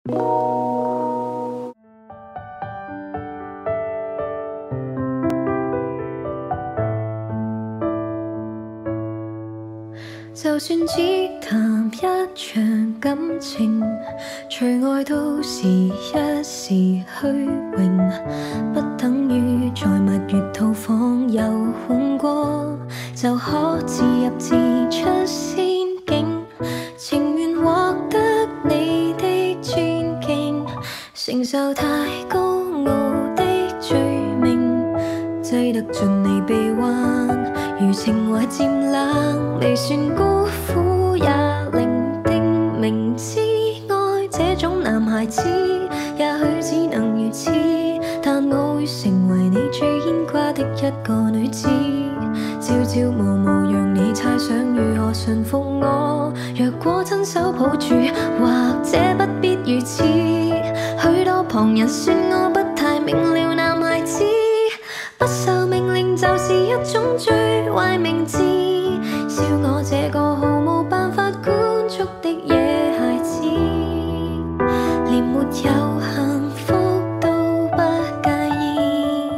就算只談一場感情，除愛都是一時虛榮，不等於在蜜月套房遊玩過就可自入自出仙境，情願獲得你的尊敬，承受太高傲的罪名，擠得盡你臂彎。如情懷漸冷，未算孤苦也伶仃。明知愛這種男孩子，也許只能如此，但我會成為你最牽掛的一個女子。朝朝暮暮讓你猜想如何馴服我，若果親手抱住，或者不必如此。許多旁人說我不太明了男孩子，不受命令就是一種最壞名字，笑我這個毫無辦法管束的野孩子，連沒有幸福都不介意。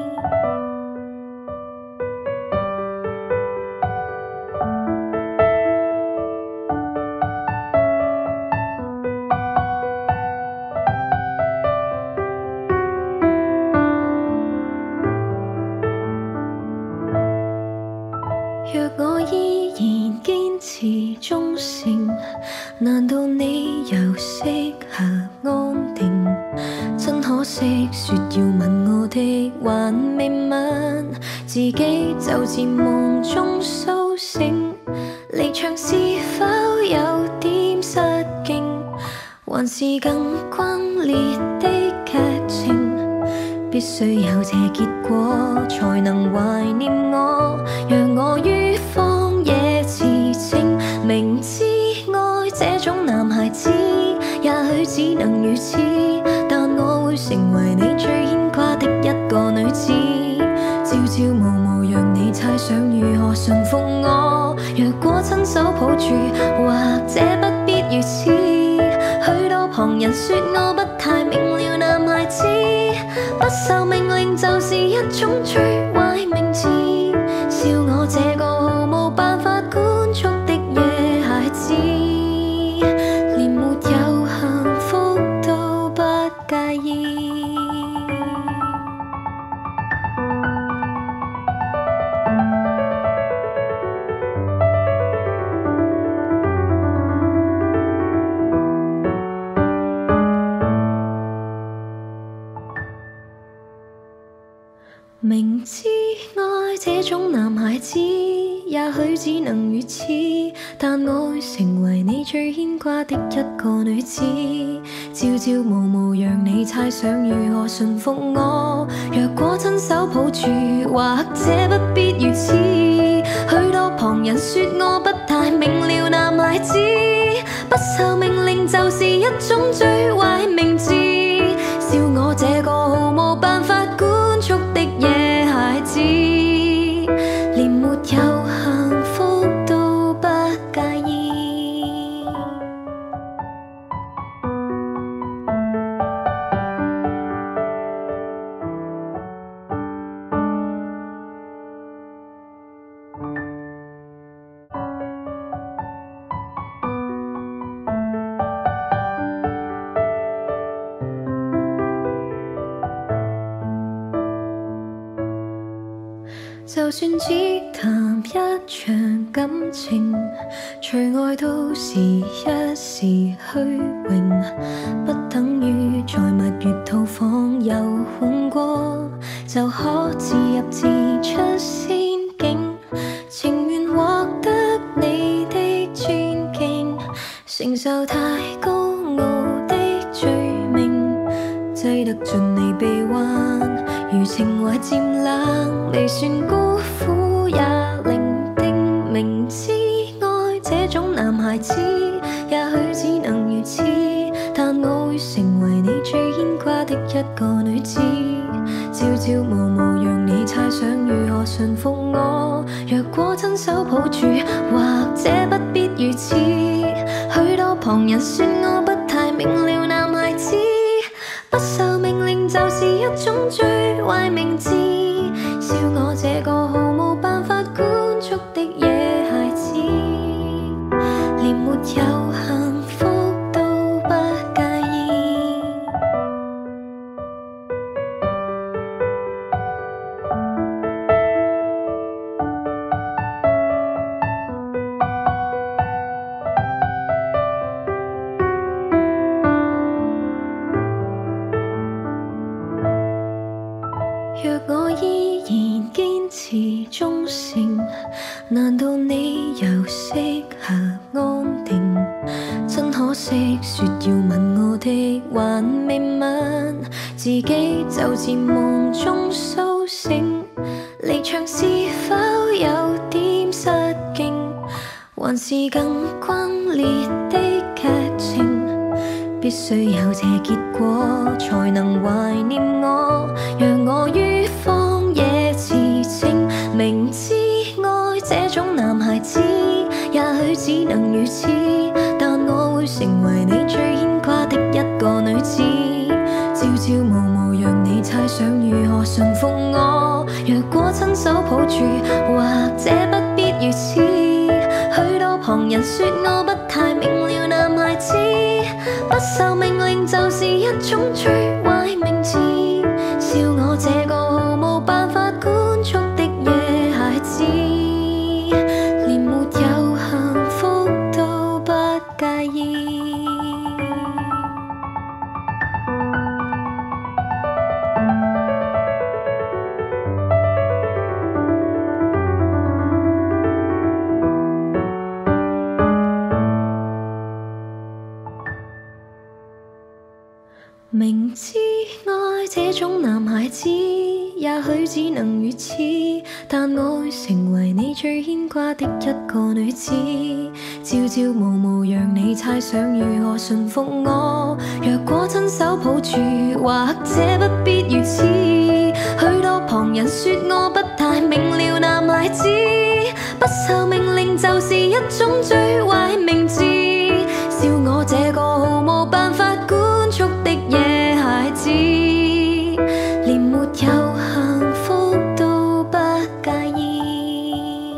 若我依然堅持忠誠，難道你又適合安定？真可惜，說要吻我的還未吻，自己就自夢中甦醒。離場是否有點失敬，還是更轟烈的劇情？必須有這結果，才能懷念我，讓我於荒野馳騁。明知愛這種男孩子，也許只能如此，但我會成為你最牽掛的一個女子。朝朝暮暮讓你猜想如何馴服我，若果親手抱住，或者不必如此。許多旁人說我不太明了男孩子，不受命令就是一種最壞名字，笑我這個毫無辦法管束的野孩子，連沒有幸福都不介意。明知愛這種男孩子，也許只能如此，但我會成為你最牽掛的一個女子。朝朝暮暮讓你猜想如何馴服我，若果親手抱住，或者不必如此。許多旁人說我不太明了男孩子，不受命令就是一種最壞名字，笑我這個毫無辦法管束的野孩子，連沒有幸福都不介意。就算只談一場感情，除愛都是一時虛榮，不等於在蜜月套房遊玩過就可自入自出仙境，情願獲得你的尊敬，承受太高傲的罪名，擠得盡你臂彎。如情懷漸冷，未算孤苦也伶仃。明知愛這種男孩子，也許只能如此，但我會成為你最牽掛的一個女子。朝朝暮暮讓你猜想如何馴服我，若果親手抱住，或者不必如此。許多旁人說我不太明了男孩子， 一種最壞名字，笑我這個毫無辦法管束的野孩子，連沒有幸福都不介意。若我依然堅持忠誠，難道你又適合安定？真可惜，說要吻我的還未吻，自己就漸夢中甦醒。離場是否有點失敬，還是更轟烈的劇情？必須有這結果，才能懷念我。讓我於荒野馳騁，明知愛這種男孩子，也許只能如此，但我會成為你最牽掛的一個女子。朝朝暮暮讓你猜想如何馴服我，若果親手抱住，或者不必如此。許多旁人說我不太明了男孩子，不受命令就是一種最壞名字，笑我這個毫無辦法管束的野孩子，連沒有幸福都不介意。明知愛這種男孩子，也許只能如此，但我會成為你最牽掛的一個女子。朝朝暮暮讓你猜想如何馴服我，若果親手抱住，或者不必如此。許多旁人說我不太明了男孩子，不受命令就是一種最壞名字，笑我這個毫無辦法管束的野孩子，連沒有幸福都不介意。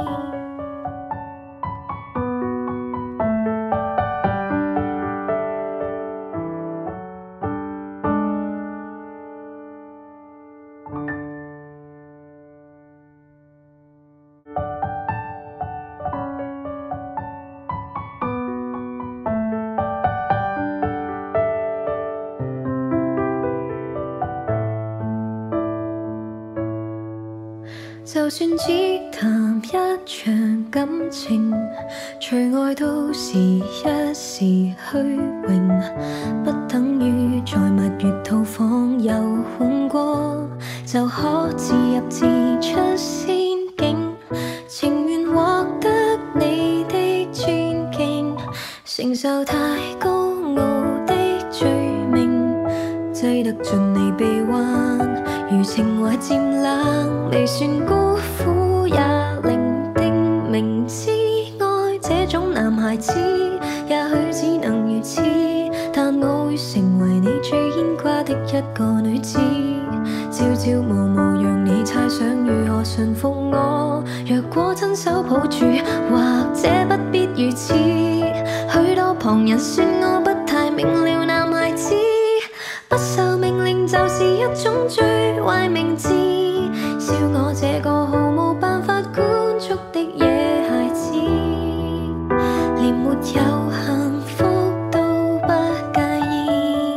就算只談一場感情，除愛都是一時虛榮，不等於在蜜月套房遊玩過就可自入自出仙境，情願獲得你的尊敬，承受太高傲的罪名，擠得進你臂彎，如情懷漸冷，未算孤苦也伶仃。明知愛這種男孩子，也許只能如此，但我會成為你最牽掛的一個女子。朝朝暮暮讓你猜想如何馴服我，若果親手抱住，或者不必如此。許多旁人說我不太明了男孩子，不受命令就是一種最壞名字，笑我這個毫無辦法管束的野孩子，連沒有幸福都不介意。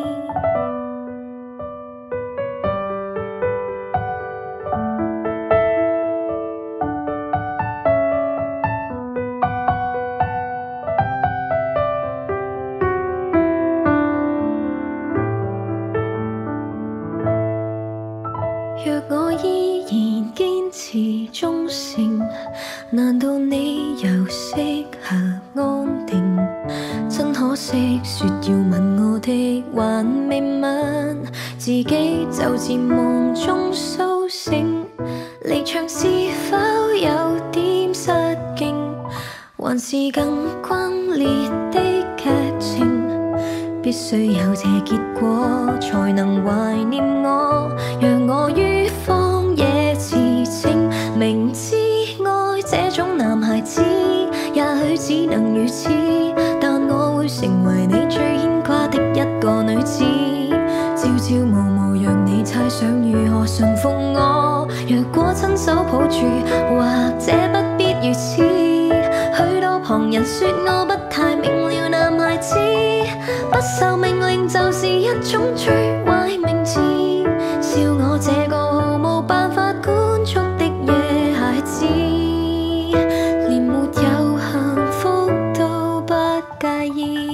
若我依然堅持忠誠，難道你又適合安定？真可惜，說要吻我的還未吻，自己就漸夢中甦醒。離場是否有點失敬，還是更轟烈的劇情？必須有這結果，才能懷念我。 親手抱住，或者不必如此。許多旁人說我不太明了男孩子，不受命令就是一種最壞名字，笑我這個毫無辦法管束的野孩子，連沒有幸福都不介意。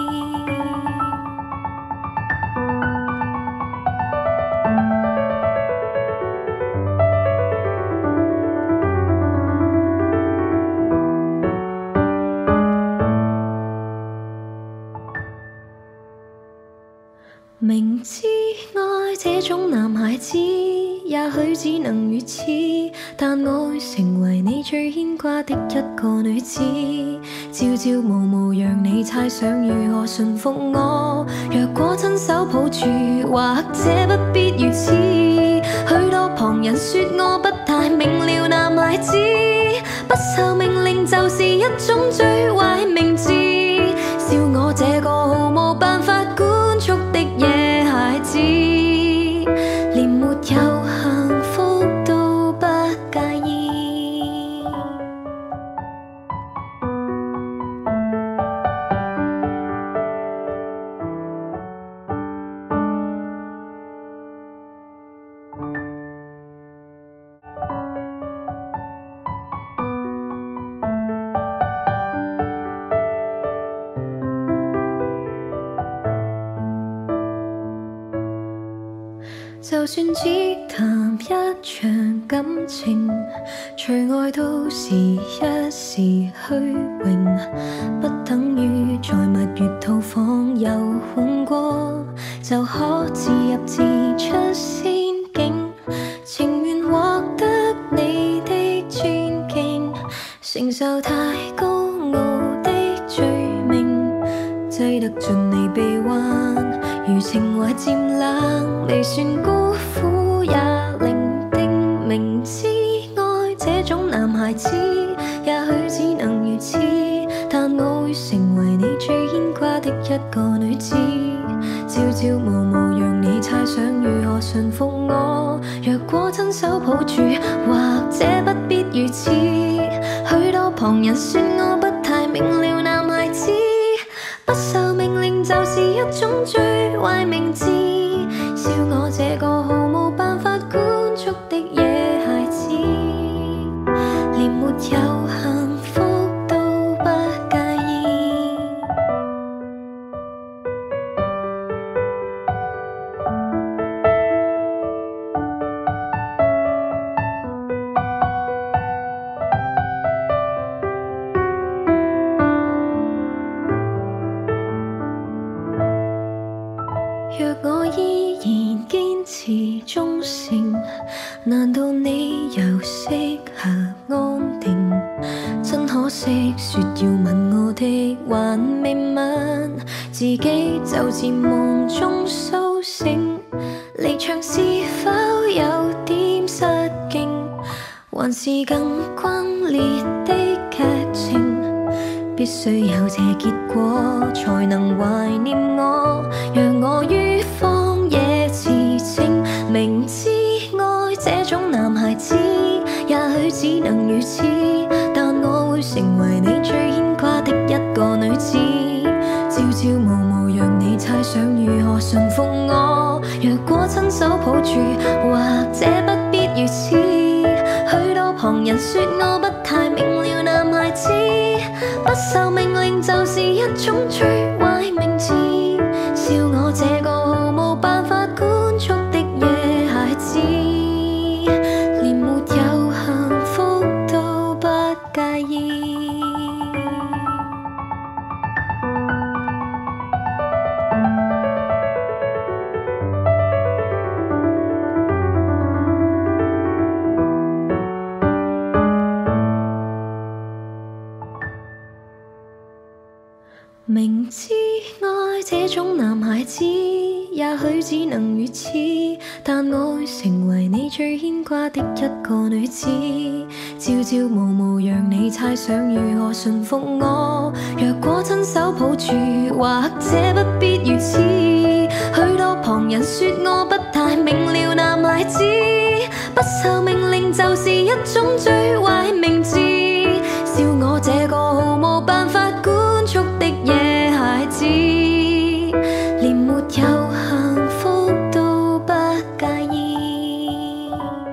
明知愛這種男孩子，也許只能如此，但我會成為你最牽掛的一個女子，朝朝暮暮讓你猜想如何馴服我。若果親手抱住，或者不必如此。許多旁人說我不太明了男孩子，不受命令就是一種最壞名字，笑我這個毫無辦法管束的野孩子，連沒有幸福都不介意。就算只談一場感情，除愛都是一時虛榮，不等於在蜜月套房遊玩過就可自入自出仙境，情願獲得你的尊敬，承受太高傲的罪名，擠得盡你臂彎，如情懷漸冷，未算孤苦也伶仃。明知愛這種男孩子，也許只能如此，但我會成為你最牽掛的一個女子，朝朝暮暮讓你猜想如何馴服我。若果親手抱住，或者不必如此。許多旁人說我不太明了男孩子，不受命令就是一種最壞名字，笑我這個毫無辦法管束的野孩子，連沒有幸福都不介意。若我依然堅持忠誠，難道你又適合安定？真可惜，說要吻我的還未吻，自己就漸夢中甦醒。離場是否有點失敬，還是更轟烈的劇情？必須有這結果，才能懷念我，讓我於荒野馳騁。明知愛這種男孩子，也許只能如此，但我會成為你最牽掛的一個女子，朝朝暮暮讓你猜想如何馴服我。若果親手抱住，或者不必如此。許多旁人說我不太明了男孩子，不受命令就是一種最壞名字，笑我這個毫無辦法管束的野孩子，連沒有幸福都不介意。明知愛這種男孩子，也許只能如此，但我會成為你最牽掛的一個女子，朝朝暮暮讓你猜想如何馴服我。若果親手抱住，或者不必如此。許多旁人說我不太明了男孩子，不受命令令就是一種最壞名字，笑我這個毫無辦法管束的野孩子，連沒有幸福都不介意。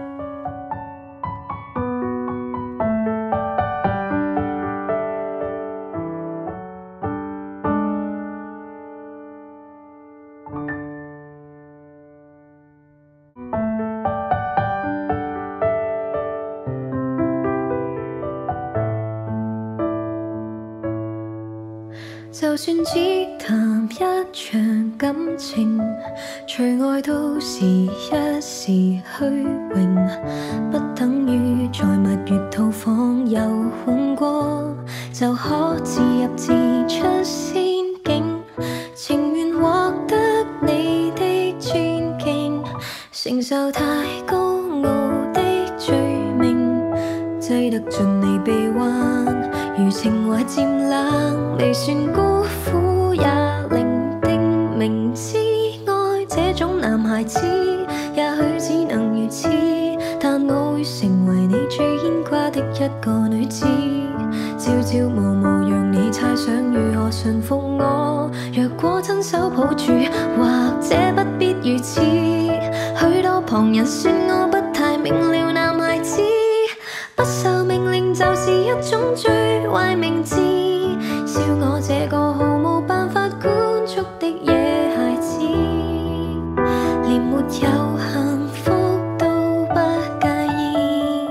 就算只談一場感情，除愛都是一時虛榮，不等於在蜜月套房遊玩過就可自入自出仙境，情願獲得你的尊敬，承受太高傲的罪名，擠得進你臂彎，如情懷漸冷，未算孤苦也伶仃。明知愛這種男孩子，也許只能如此，但我會成為你最牽掛的一個女子，朝朝暮暮讓你猜想如何馴服我。若果親手抱住，或者不必如此。許多旁人說我不太明了，男孩子不受命令就是一種最壞名字，笑我這個毫無辦法管束的野孩子，連沒有幸福都不介意。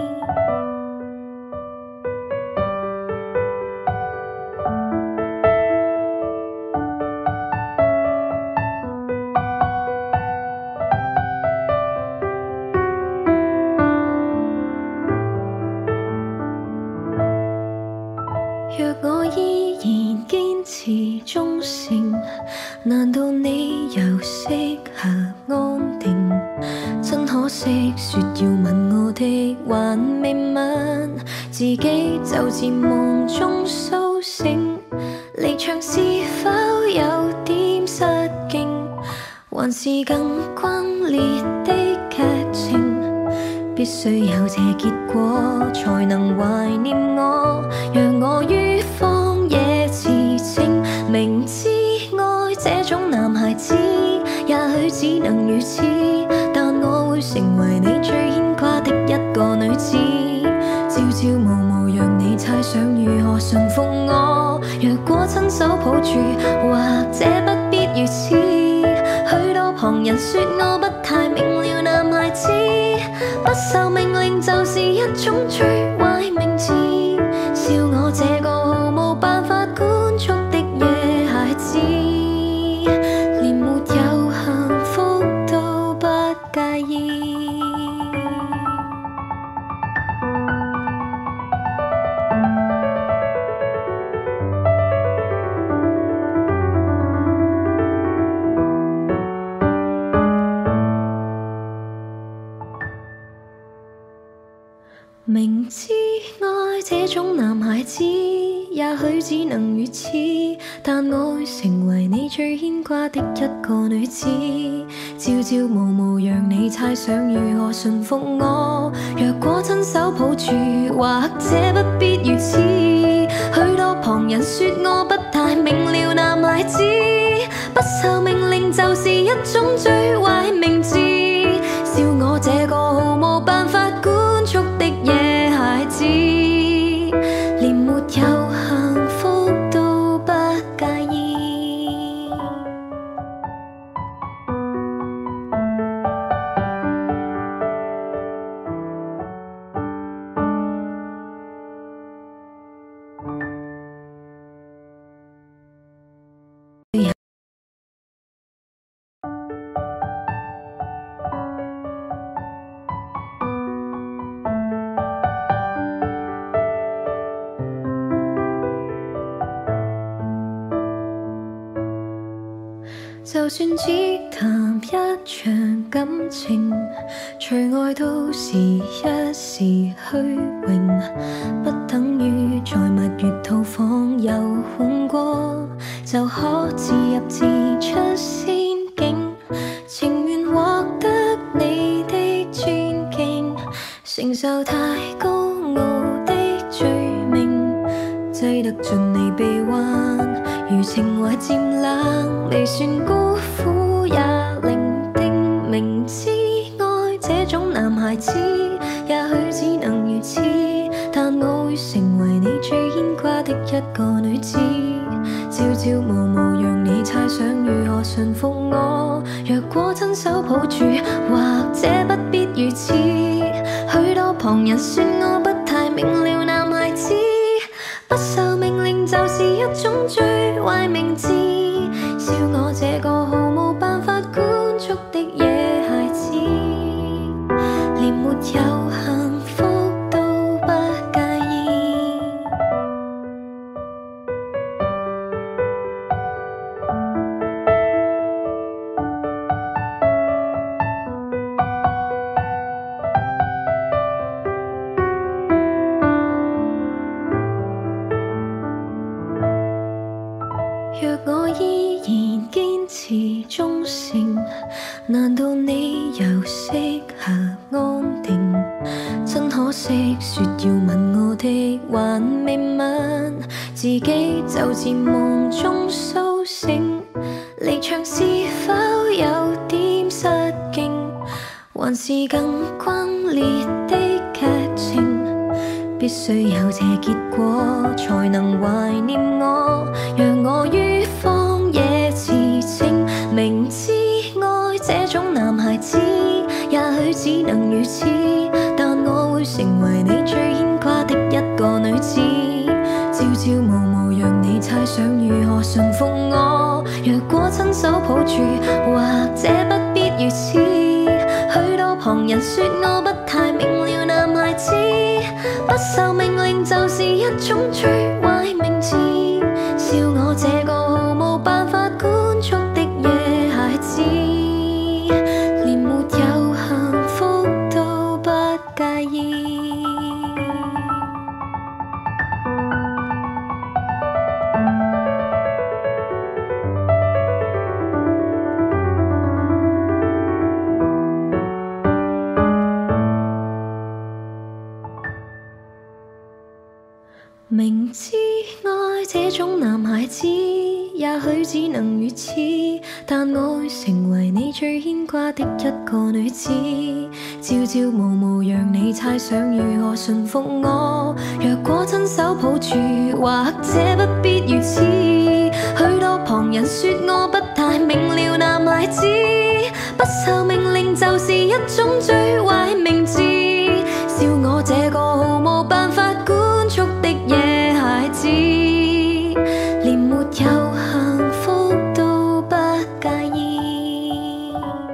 若我依然堅持忠誠，難道你又適合安定？真可惜，說要吻我的還未吻，自己就漸夢中甦醒。離場是否有點失敬，還是更轟烈的劇情？必須有這結果，才能懷念我。讓我於荒野馳騁，明知愛這種男孩子，也許只能如此，但我會成為你最牽掛的一個女子，朝朝暮暮讓你猜想如何馴服我。若果親手抱住，或者不必如此。許多旁人說我不太明了，男孩子不受命令就是一種最壞名字，笑我這個毫無辦法管束的野孩子，連沒有幸福都不介意。明知愛這種男孩子，也許只能如此，但我會成為你最牽掛的一個女子，朝朝暮暮讓你猜想如何馴服我。若果親手抱住，或者不必如此。許多旁人說我不太明了，男孩子不受命令就是一種最壞名字，笑我這個毫無辦法管束的野孩子，連沒有幸福都不介意。就算只談一場感情，除愛都是一時虛榮，不等於在蜜月套房遊玩過就可自入自出仙境，情願獲得你的尊敬，承受太高傲的罪名，擠得盡你臂彎，如情懷漸冷，未算孤苦也伶仃。明知愛這種男孩子，也許只能如此，但我會成為你最牽掛的一個女子。朝朝暮暮讓你猜想如何馴服我，若果親手抱住，或者不必如此。許多旁人說我不太明了，男孩子不受命令就是一種最壞名字，笑我這個毫無辦法管束的野孩子，連沒有幸福都不介意。若我依然堅持忠誠，難道你又適合安定？真可惜，說要吻我的還未吻，自己就漸夢中甦醒。離場是否有點失敬，還是更轟烈的劇情？必須有這結果，才能懷念我，讓我於荒野馳騁。明知愛這種男孩子，也許只能如此，但我會成為你最牽掛的一個女子。朝朝暮暮讓你猜想如何馴服我，若果親手抱住，或者不必如此。許多旁人說我不太明了，男孩子不受命令就是一種最壞名字，笑我這個毫無辦法管束的野孩子，連沒有幸福都不介意。明知愛這種男孩子，也許只能如此，但我會成為你最牽掛的一個女子。朝朝暮暮讓你猜想如何馴服我，若果親手抱住，或者不必如此。許多旁人說我不太明了，男孩子不受命令就是一種最壞名字，笑我這個毫無辦法管束的野孩子，連沒有幸福都不介意。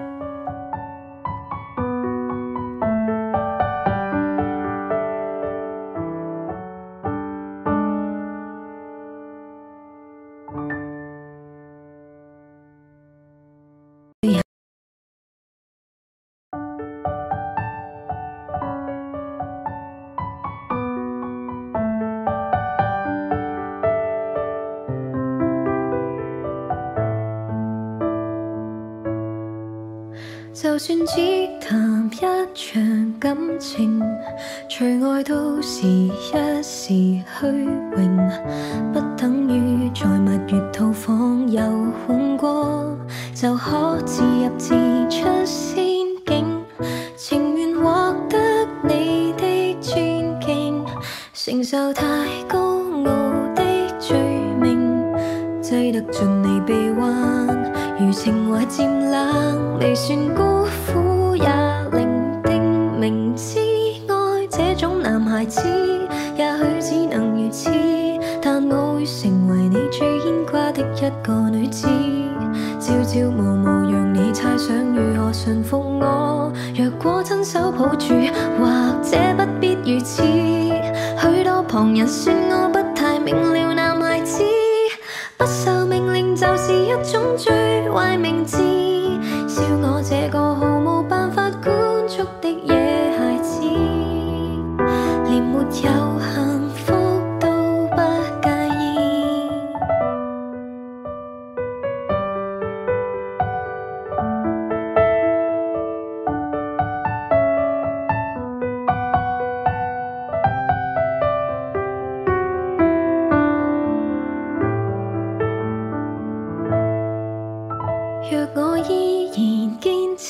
就算只談一場感情，除愛都是一時虛榮，不等於在蜜月套房遊玩過就可自入自出仙境，情願獲得你的尊敬，承受太高傲的罪名，擠得盡你臂彎，如情懷漸冷，未算孤苦也伶仃。明知愛這種男孩子，也許只能如此，但我會成為你最牽掛的一個女子。朝朝暮暮讓你猜想如何馴服我，若果親手抱住，或者不必如此。許多旁人說我不太明了，男孩子不受命令就是一種最壞名字，笑我這個毫無辦法管束的野孩子，連沒有幸福都不介意。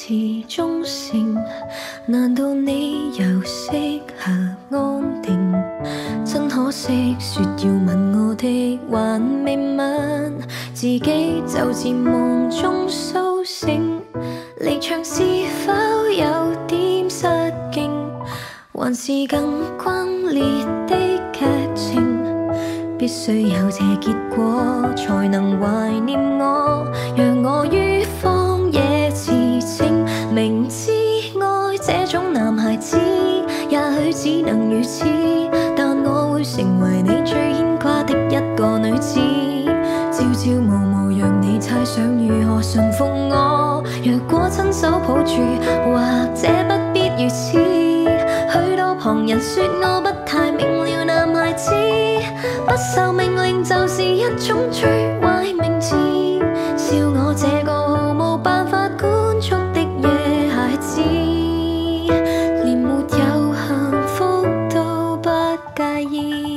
持忠誠，難道你又適合安定？真可惜，說要吻我的還未吻，自己就自夢中甦醒。離場是否有點失敬，還是更轟烈的劇情？必須有這結果，才能懷念我，讓我於荒野馳騁。明知愛這種男孩子，也許只能如此，但我會成為你最牽掛的一個女子。朝朝暮暮讓你猜想如何馴服我，若果親手抱住，或者不必如此。許多旁人說我不太明了，男孩子不受命令就是一種最壞名字，笑我這個毫無辦法管束的野孩子，連沒有幸福都不介意。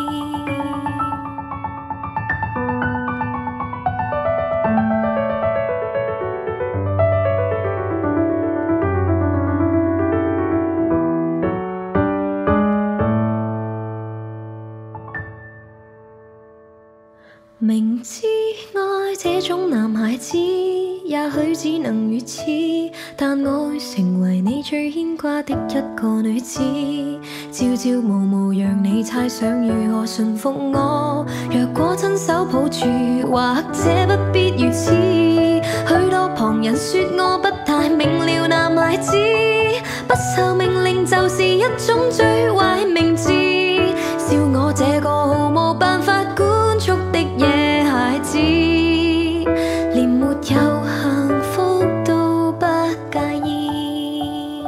明知愛這種男孩子，也許只能如此，但我會成為你最牽掛的一個女子。朝朝暮暮讓你猜想如何馴服我，若果親手抱住，或者不必如此。許多旁人說我不太明了，男孩子不受命令就是一種最壞名字，笑我這個毫無辦法管束的野孩子，連沒有幸福都不介意。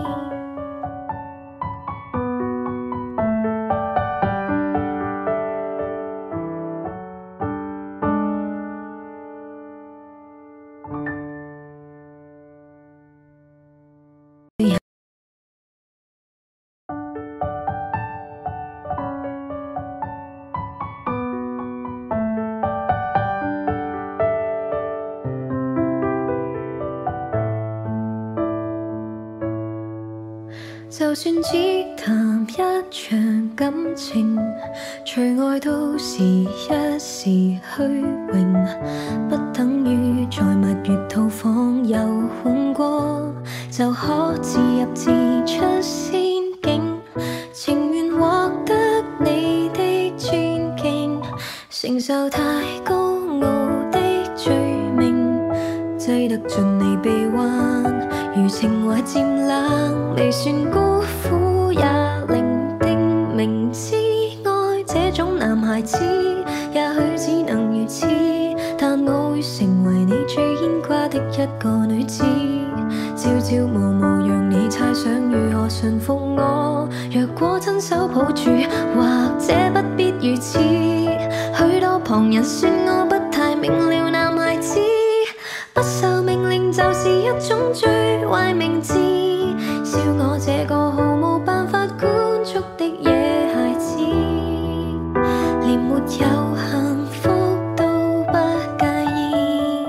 就算只談一場感情，除愛都是一時虛榮，不等於在蜜月套房遊玩過就可自入自出仙境，情願獲得你的尊敬，承受太高傲的罪名，擠得進你臂彎，如情懷漸冷，未算孤苦也伶仃。明知愛這種男孩子，也許只能如此，但我會成為你最牽掛的一個女子。朝朝暮暮讓你猜想如何馴服我，若果親手抱住，或者不必如此。許多旁人說我不太明了，男孩子不受命令就是一種最壞名字，笑我這個毫無辦法管束的野孩子，連沒有幸福都不介意。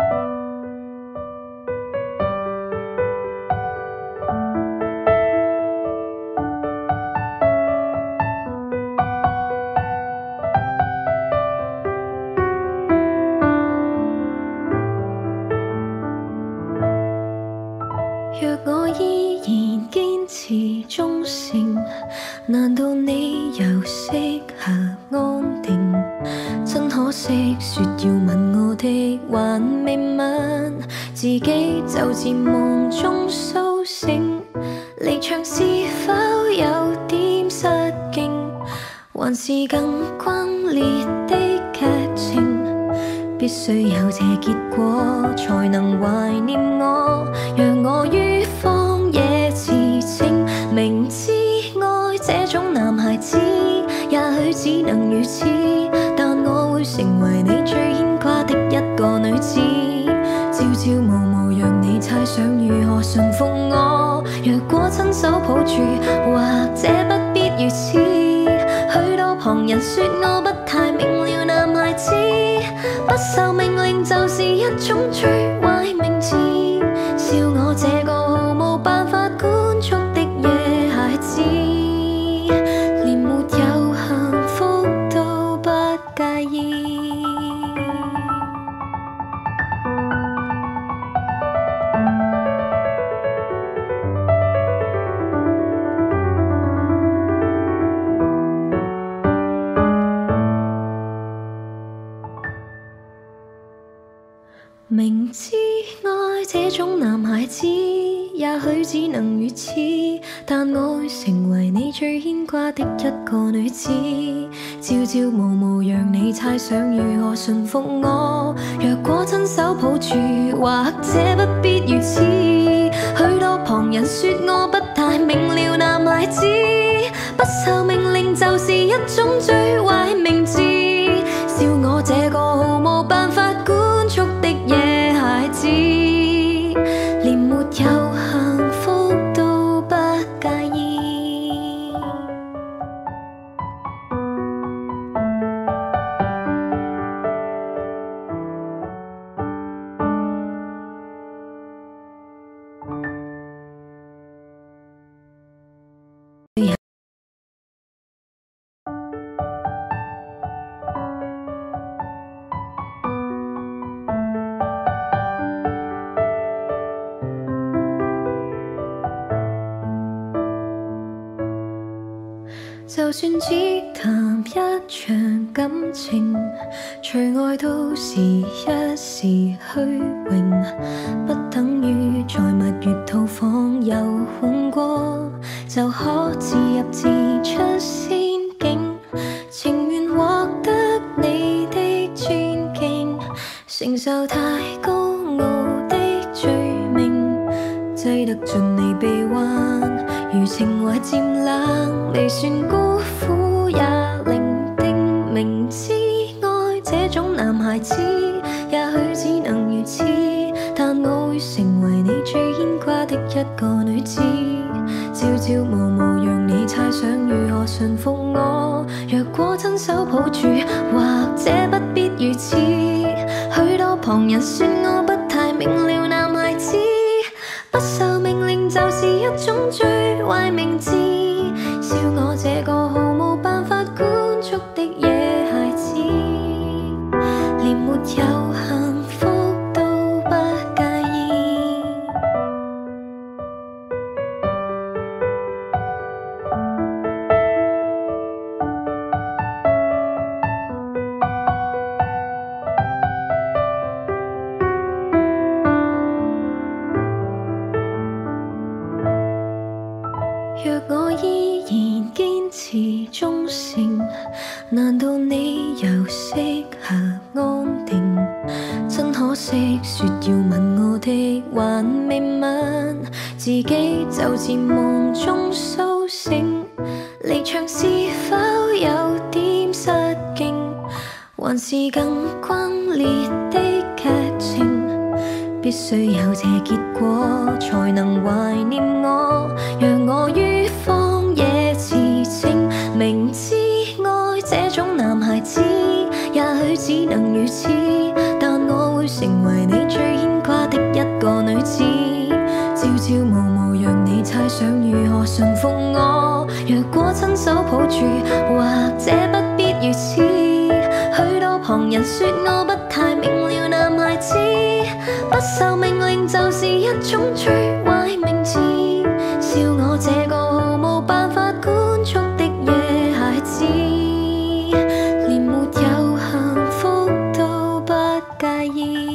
若我依然堅持忠誠，難道你又適合安定？真可惜，說要吻我的還未吻，自己就自夢中甦醒。離場是否有點失敬，還是更轟烈的劇情？必須有這結果，才能懷念我，讓我於荒野馳騁。明知愛這種男孩子，也許只能如此，但我會成為你最牽掛的一個女子。朝朝暮暮讓你猜想如何馴服我，若果親手抱住，或者不必如此。許多旁人說我不太明了，男孩子不受命令就是一種最壞名字，笑我這個也許只能如此，但我會成為你最牽掛的一個女子，朝朝暮暮讓你猜想如何馴服我。若果親手抱住，或者不必如此。許多旁人說我不太明了男孩子，不受命令就是一種最壞名字，笑我這個毫無辦法管束的野孩子，連沒有幸福都不介意。就算只談一場感情，除愛都是一時虛榮，不等於在蜜月套房遊玩過就可自入自出仙境，情願獲得你的尊敬，承受太高傲的罪名，擠得盡你臂彎，如情懷漸冷，未算孤苦也伶仃。明知愛這種男孩子，也許只能如此，但我會成為你最牽掛的一個女子，朝朝暮暮讓你猜想如何馴服我。若果親手抱住，或者不必如此。許多旁人說我不太明了男孩子，不受命令就是一種最壞名字，笑我這個毫無辦法管束的野孩子，連沒有幸福都不介意。若我依然堅持忠誠，難道你又適合安定？真可惜，說要吻我的還未吻，自己就自夢中甦醒。離場是否有點失敬，還是更轟烈的劇情？必須有這結果，才能懷念我，讓我於荒野馳騁。明知愛這種男孩子，也許只能如此，但我會成為你最牽掛的一個女子，朝朝暮暮讓你猜想如何馴服我。若果親手抱住，或者不必如此。許多旁人說我不太明了男孩子，不受命令就是一種最壞名字，笑我這個毫無辦法管束的野孩子，連沒有幸福都不介意。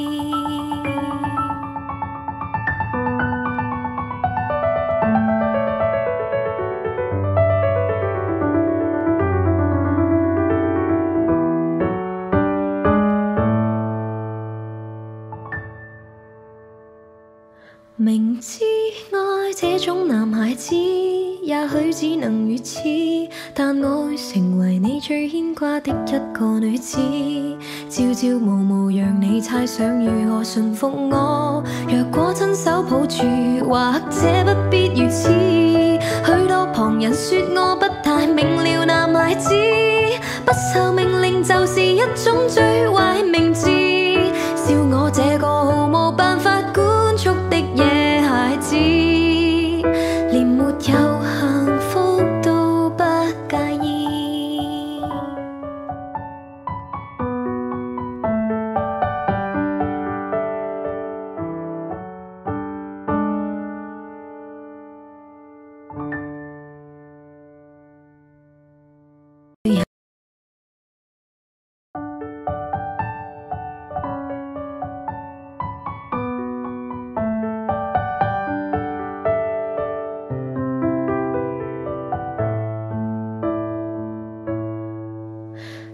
明知愛這種男孩子，也許只能如此，但我會成為你最牽掛的一個女子，朝朝暮暮讓你猜想如何馴服我。若果親手抱住，或者不必如此。許多旁人說我不太明了男孩子，不受命令就是一種最壞名字，笑我這個毫無辦法管束的野孩子，連沒有幸福都不介意。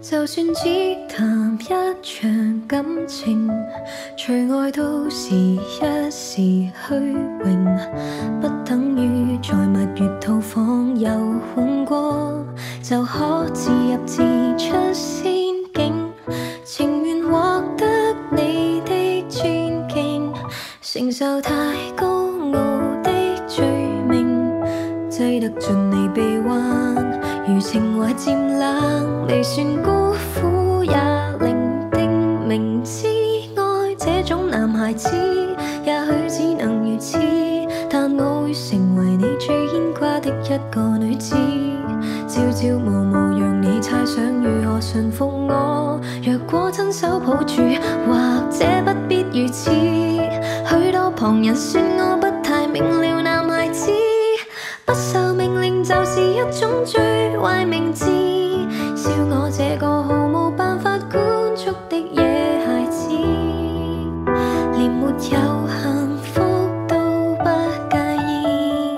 就算只談一場感情，除愛都是一時虛榮，不等於在蜜月套房遊玩過就可自入自出仙境，情願獲得你的尊敬，承受太高傲的罪名，擠得進你臂彎，如情懷漸冷，未算孤苦也伶仃。明知愛這種男孩子，也許只能如此，但我會成為你最牽掛的一個女子。朝朝暮暮讓你猜想如何馴服我，若果親手抱住，或者不必如此。許多旁人說我不太明了男孩子，不受命令就是一種最壞名字，笑我這個毫無辦法管束的野孩子，連沒有幸福都不介意。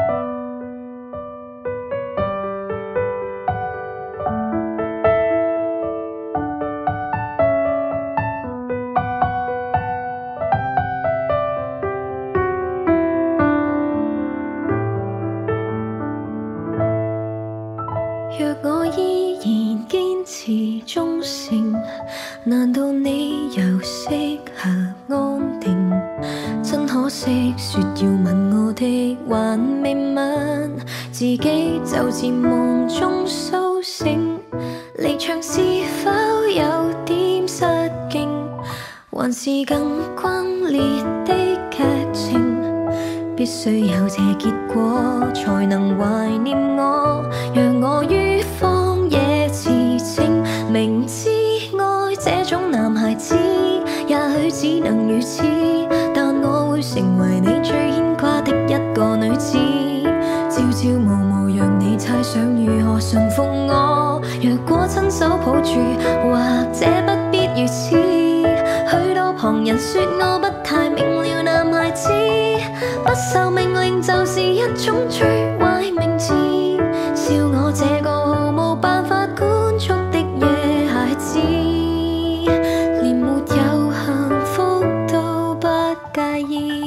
若我依然堅持忠誠，難道你又適合安定？真可惜，說要吻我的還未吻，自己就自夢中甦醒。離場是否有點失敬，還是更轟烈的劇情？必須有這結果，才能懷念我，讓我於荒野馳騁。明知愛這種男孩子，也許只能如此，但我會成為你最牽掛的一個女子。朝朝暮暮讓你猜想如何馴服我，若果親手抱住，或者不必如此。許多旁人說我不太明了男孩子，不受命令就是一種最壞名字，笑我這個毫無辦法管束的野孩子，連沒有幸福都不介意。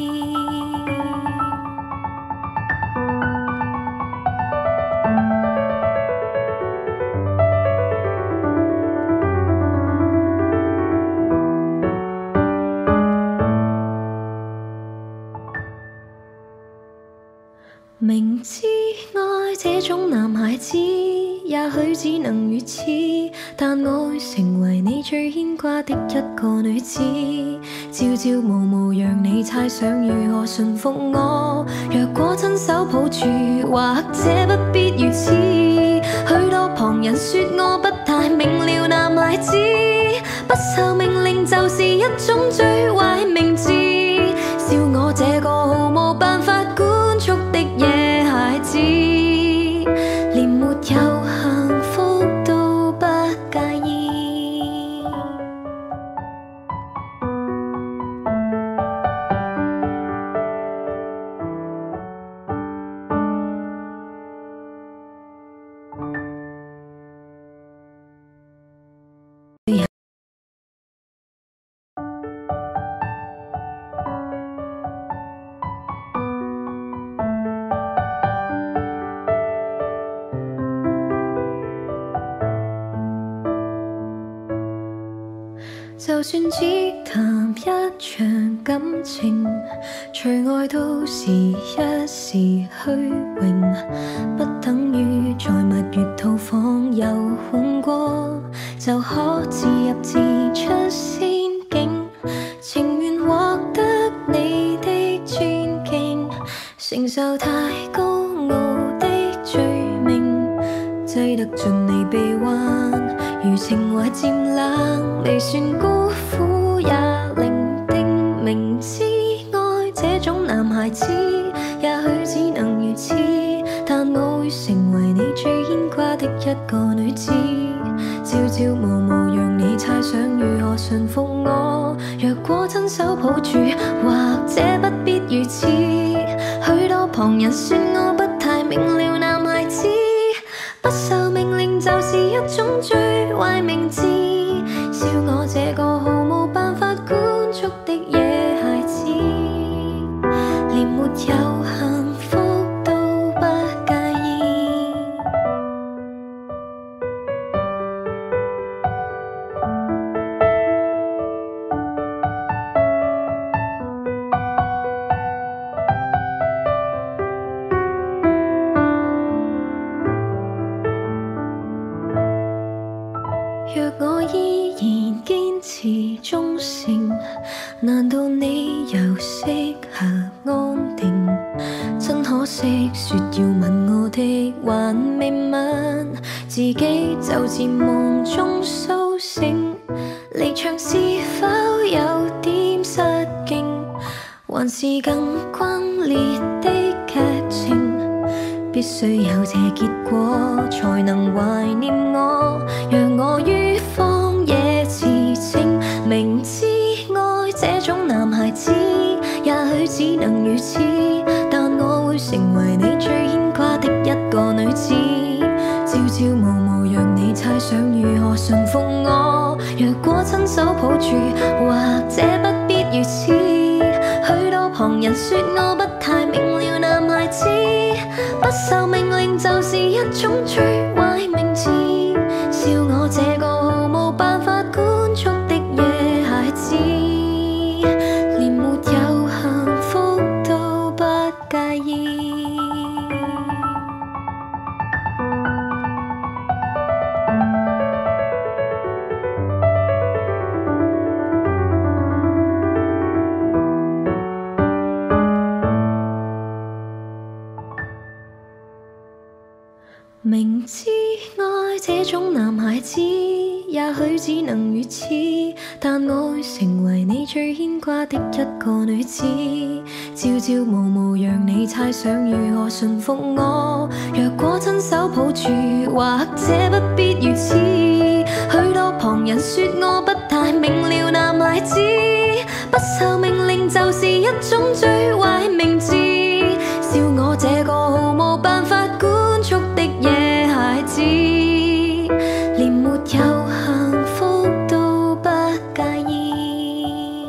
明知愛這種男孩子，也許只能如此，但我會成為你最牽掛的一個女子。朝朝暮暮讓你猜想如何馴服我，若果親手抱住，或者不必如此。許多旁人說我不太明了男孩子，不受命令就是一種最壞名字，笑我這個毫無辦法管束的野孩子，連沒有幸福都不介意。就算只談一場感情，除愛都是一時虛榮，不等於在蜜月套房遊玩過就可自入自出仙境，情願獲得你的尊敬，承受太高傲的罪名，擠得進你臂彎，如情懷漸冷，未算孤苦也伶仃。明知愛這種男孩子，也許只能如此，但我會成為你最牽掛的一個女子。朝朝暮暮讓你猜想如何馴服我，若果親手抱住，或者不必如此。許多旁人說我不太明了男孩子，不受命令就是一種最壞明智，笑我這個毫無辦法管束的野孩子，連沒有幸福都不介意。若我依然堅持忠誠，難道你又適合安定？真可惜，說要吻我的還未吻，自己就自夢中甦醒。離場是否有點失敬，還是更轟烈的劇情？必須有這結果，才能懷念我。讓我於荒野馳騁，明知愛這種男孩子，也許只能如此，但我會成為你最牽掛的一個女子。朝朝暮暮，讓你猜想如何馴服我。若果親手抱住，或者不必如此。許多旁人說我不太明了男孩子，不受命令就是一種最壞名字，笑我這個毫無辦法管束的野孩子，連沒有幸福都不介意。明知愛這種男孩子，也許只能如此，但我會成為你最牽掛的一個女子。朝朝暮暮，讓你猜想如何馴服我。若果親手抱住，或者不必如此。許多旁人說我不太明了男孩子，不受命令就是一種最壞名字，笑我這個毫無辦法管束的野孩子，連沒有幸福都不介意。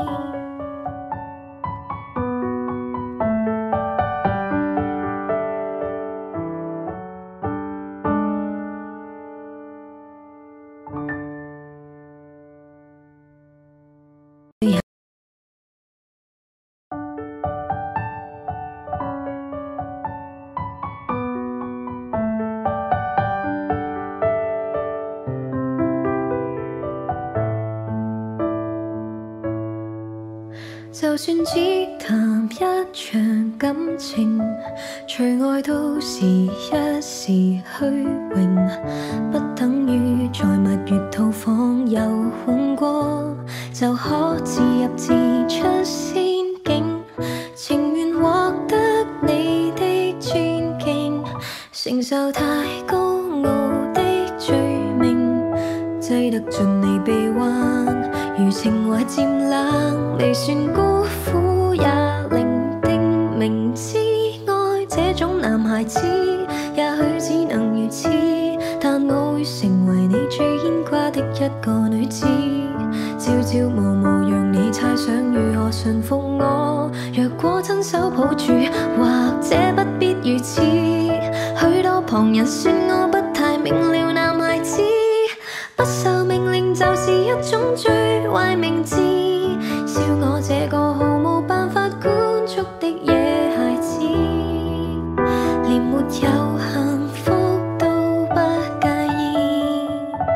就算只談一場感情，除愛都是一時虛榮，不等於在蜜月套房遊玩過就可自入自出仙境，情願獲得你的尊敬，承受太高傲的罪名，擠得盡你臂彎。如情懷漸冷，未算孤苦也伶仃。明知愛這種男孩子，也許只能如此，但我會成為你最牽掛的一個女子。朝朝暮暮，讓你猜想如何馴服我。若果親手抱住，或者不必如此。許多旁人說我不太明了男孩子，不受命令就是一種最壞名字，笑我這個毫無辦法管束的野孩子，連沒有幸福都不介意。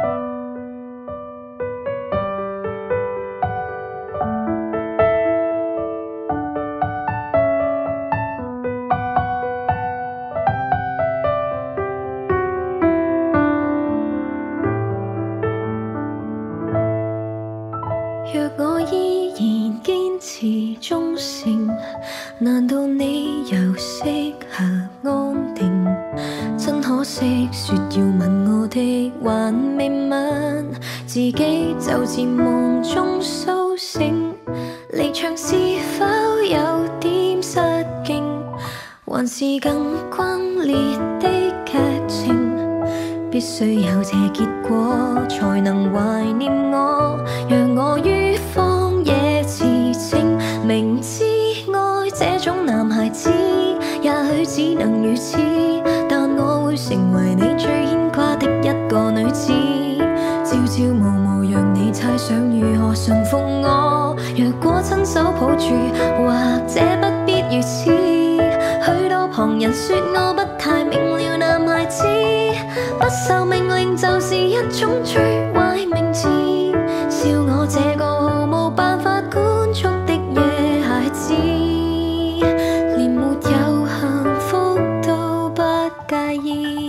若我依然堅持忠誠，難道你又適合安定？真可惜，說要吻我的還未吻，自己就自夢中甦醒。離場是否有點失敬，還是更轟烈的劇情？ 必須有這結果，才能懷念我。讓我於荒野馳騁，明知愛這種男孩子，也許只能如此，但我會成為你最牽掛的一個女子。朝朝暮暮讓你猜想如何馴服我，若果親手抱住，或者不必如此。許多旁人說我不太明了男孩子，不受命令就是一種最壞名字，笑我這個毫無辦法管束的野孩子，連沒有幸福都不介意。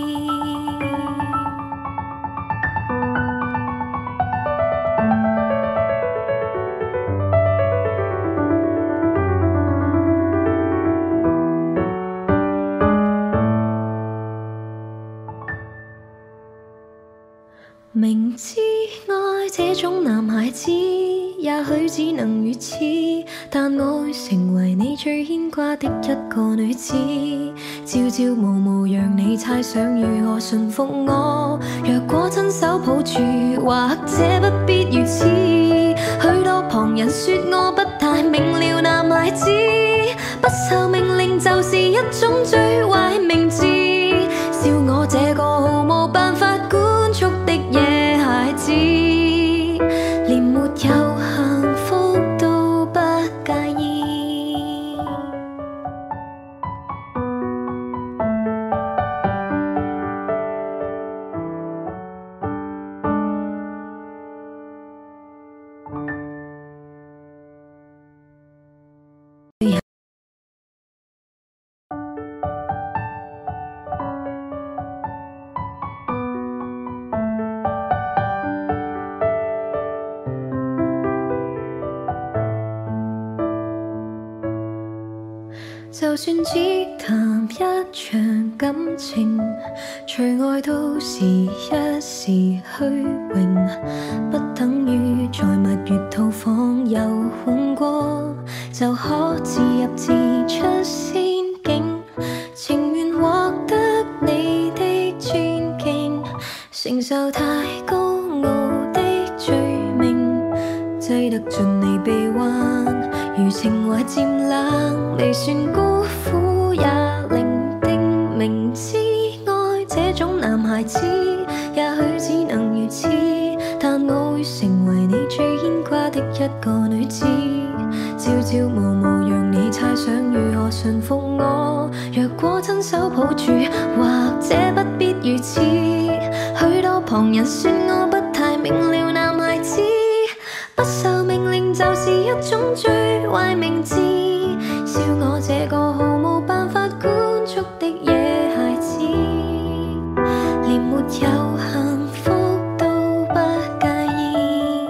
明知愛這種男孩子，也許只能如此，但我會成為你最牽掛的一個女子。朝朝暮暮讓你猜想如何馴服我，若果親手抱住，或者不必如此。許多旁人說我不太明了男孩子，不受命令就是一種最壞名字，笑我這個毫無辦法管束的野孩子，連沒有幸福都不介意。就算只談一場感情，除愛都是一時虛榮，不等於在蜜月套房遊玩過就可自入自出仙境，情願獲得你的尊敬，承受太高傲的罪名，擠得進你臂彎，如情懷漸冷，未算孤苦也伶仃。明知愛這種男孩子，也許只能如此，但我會成為你最牽掛的一個女子。朝朝暮暮讓你猜想如何馴服我，若果親手抱住，或者不必如此。許多旁人說我不太明了男孩子，不受命令就是一種最壞名字，笑我這個毫無辦法管束的野孩子，連沒有幸福都不介意。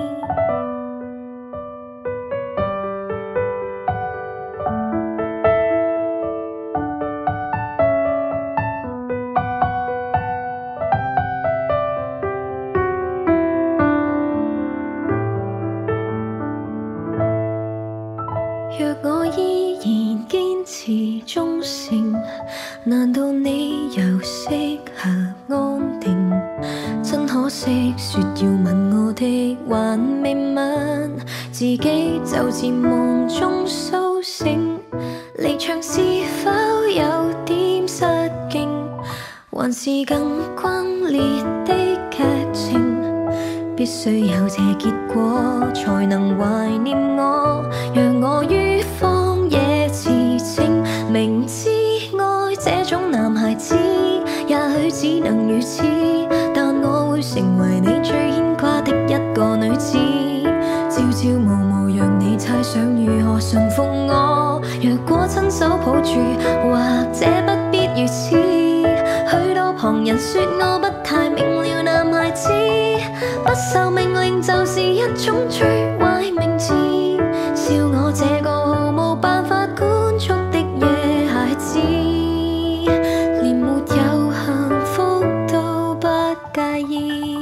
若我依然堅持忠誠，難道你又適合安定？真可惜，說要吻我的還未吻，自己就漸夢中甦醒。離場是否有點失敬，還是更轟烈的劇情？必須有這結果，才能懷念我。讓我於荒野馳騁，明知愛這種男孩子，也許只能如此，但我會成為你最牽掛的一個女子。朝朝暮暮讓你猜想如何馴服我，若果親手抱住，或者不必如此。許多旁人說我不太明了男孩子，不受命令就是一種最壞名字，笑我這個毫無辦法管束的野孩子，連沒有幸福都不介意。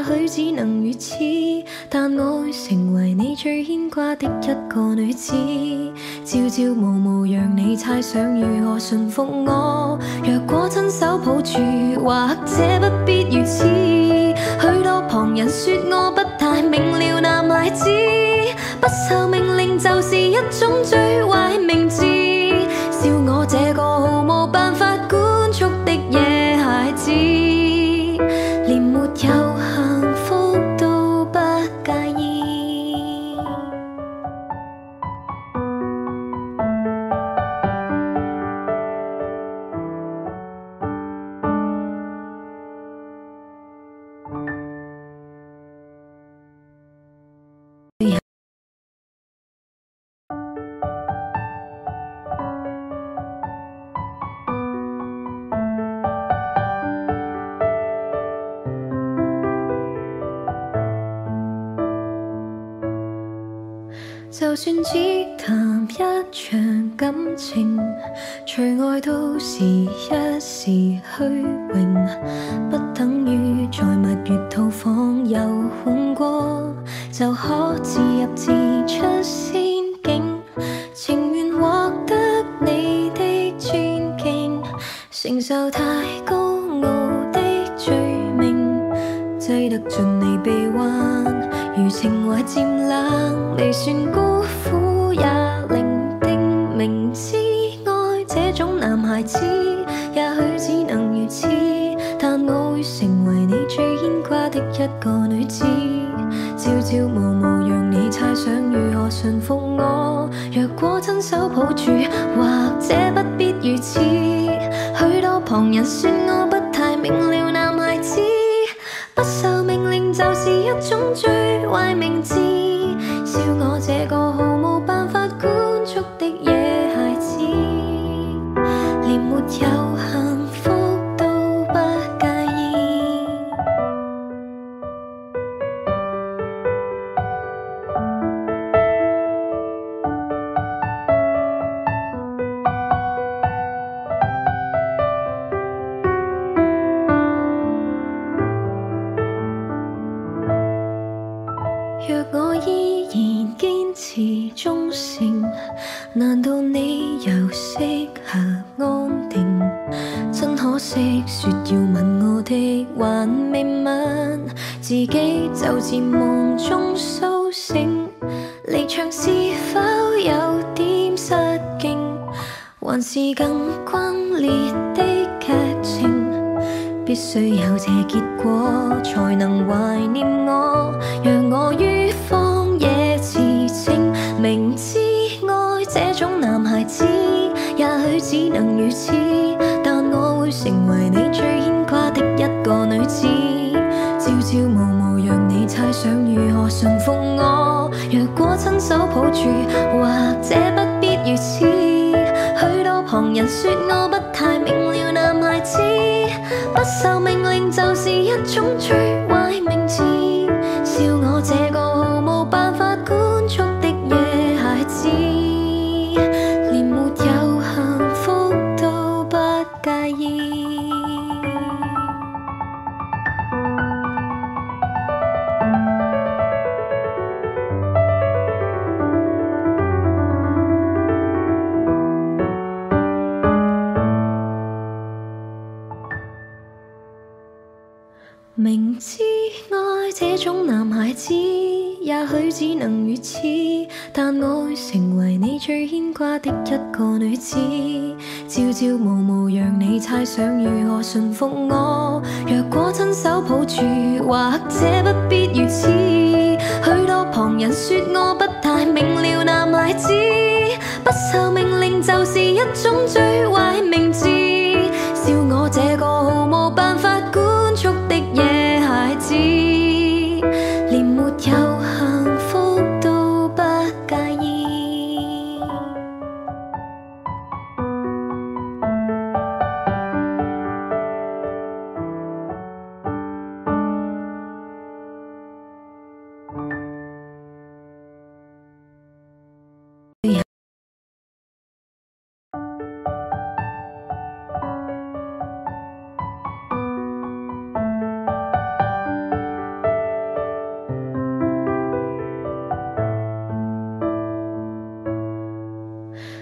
許只能如此，但我會成為你最牽掛的一個女子。朝朝暮暮讓你猜想如何馴服我，若果親手抱住，或者不必如此。許多旁人說我不太明了男孩子，不受命令就是一種最壞名字，笑我這個毫無辦法管束的野孩子，連沒有幸福都不介意。就算只談一場感情，除愛都是一時虛榮，不等於在蜜月套房遊玩過就可自入自出仙境，情願獲得你的尊敬，承受太高傲的罪名，擠得進你臂彎，如情懷漸冷，未算孤苦也伶仃。明知愛這種男孩子，也許只能如此，但我會成為你最牽掛的一個女子。朝朝暮暮讓你猜想如何馴服我，若果親手抱住，或者不必如此。許多旁人說我不太明了男孩子，不受命令就是一種最壞名字，笑我這個毫無辦法管束的野孩子，連沒有幸福都不介意。若我依然堅持忠誠，難道你又適合安定？真可惜，說要吻我的還未吻，自己就漸夢中甦醒。離場是否有點失敬，還是更轟烈的劇情？必須有這結果，才能懷念我。讓我於荒野馳騁，明知愛這種男孩子，也許只能如此，但我會成為你最牽掛的一個女子。朝朝暮暮讓你猜想如何馴服我，若果親手抱住，或者不必如此。許多旁人說我不太明了男孩子，不受命令就是一種最壞名字，笑我這個毫無辦法管束的野孩子，連沒有幸福都不介意。明知愛這種男孩子，也許只能如此，但我會成為你最牽掛的一個女子。朝朝暮暮讓你猜想如何馴服我，若果親手抱住，或者不必如此。許多旁人說我不太明了男孩子，不受命令就是一種最壞名字，笑我這個毫無辦法管束的野孩子，連沒有幸福都不介意。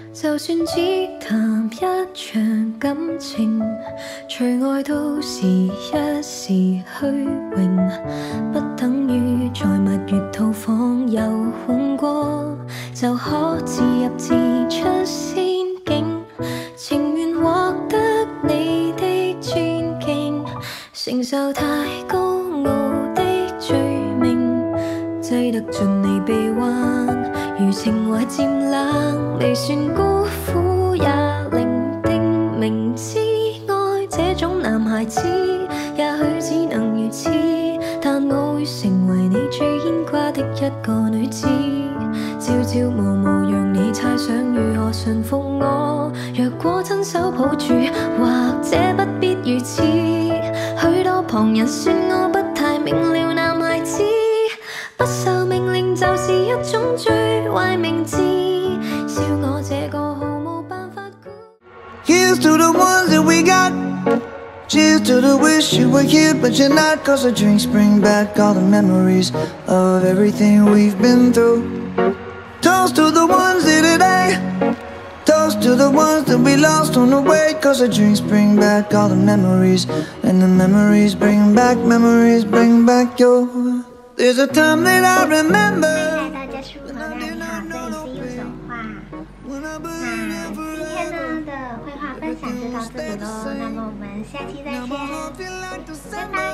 就算只談一場感情，除愛都是一時虛榮，不等於在蜜月套房遊玩過就可自入自出仙境，情願獲得你的尊敬，承受太高傲的罪名，擠得盡你臂彎。如情懷漸冷，未算孤苦也伶仃，明知愛這種男孩子，也許只能如此，但我會成為你最牽掛的一個女子，朝朝暮暮讓你猜想如何馴服我，若果親手抱住，或者不必如此，許多旁人說我不太明了男孩子，不受命令就是一種最壞名字，笑我這個毫無辦法。 Here's to the ones that we got. Cheers to the wish you were here but you're not, 'cause the drinks bring back all the memories of everything we've been through. Toast to the ones here today. Toast to the ones that we lost on the way, 'cause the drinks bring back all the memories, and the memories bring back your. There's a time that I remember. 大家是不好，你好，这里是右手画。那今天呢的绘画分享就到这里喽，那么我们下期再见，拜拜。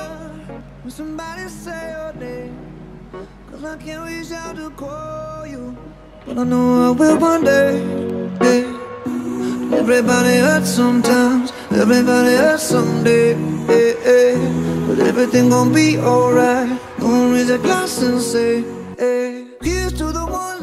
But I know I will one day, yeah. Everybody hurts sometimes, everybody hurts someday, yeah, yeah. But everything gon' be alright. Gonna raise a glass and say, hey. Here's to the one.